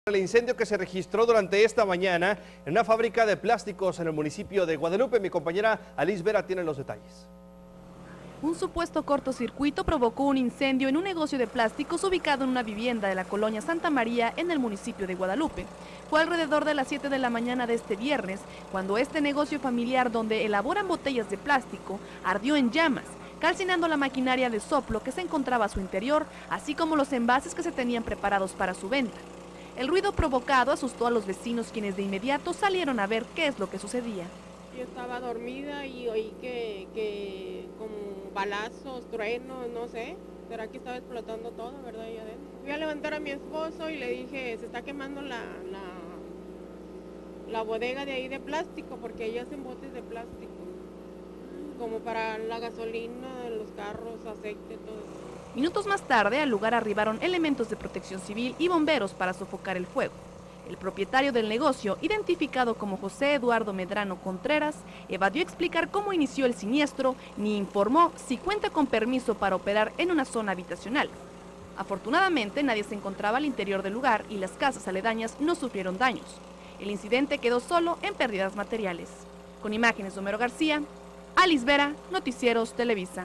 El incendio que se registró durante esta mañana en una fábrica de plásticos en el municipio de Guadalupe. Mi compañera Alice Vera tiene los detalles. Un supuesto cortocircuito provocó un incendio en un negocio de plásticos ubicado en una vivienda de la colonia Santa María en el municipio de Guadalupe. Fue alrededor de las 7 de la mañana de este viernes cuando este negocio familiar donde elaboran botellas de plástico ardió en llamas, calcinando la maquinaria de soplo que se encontraba a su interior, así como los envases que se tenían preparados para su venta. El ruido provocado asustó a los vecinos, quienes de inmediato salieron a ver qué es lo que sucedía. Yo estaba dormida y oí que como balazos, truenos, no sé, será que estaba explotando todo, ¿verdad? Ahí adentro. Fui a levantar a mi esposo y le dije, se está quemando la bodega de ahí de plástico, porque ellos hacen botes de plástico, como para la gasolina, los carros, aceite, todo eso. Minutos más tarde, al lugar arribaron elementos de protección civil y bomberos para sofocar el fuego. El propietario del negocio, identificado como José Eduardo Medrano Contreras, evadió explicar cómo inició el siniestro ni informó si cuenta con permiso para operar en una zona habitacional. Afortunadamente, nadie se encontraba al interior del lugar y las casas aledañas no sufrieron daños. El incidente quedó solo en pérdidas materiales. Con imágenes de Homero García, Alice Vera, Noticieros Televisa.